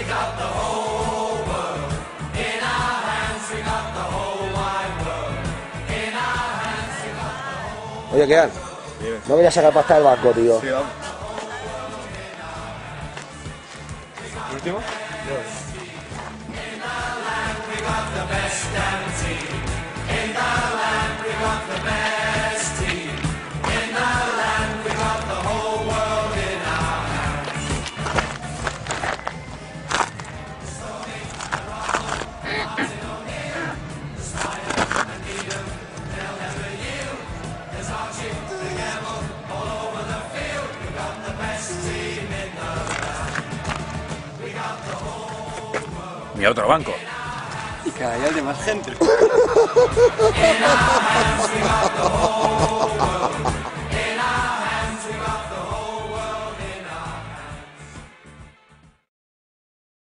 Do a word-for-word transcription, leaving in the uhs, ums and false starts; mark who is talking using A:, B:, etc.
A: Oye, ¿qué hay? No voy a sacar pasta del banco, tío.
B: Sí, vamos. ¿Último?
C: Mira otro banco.
B: Y cada día hay de más gente.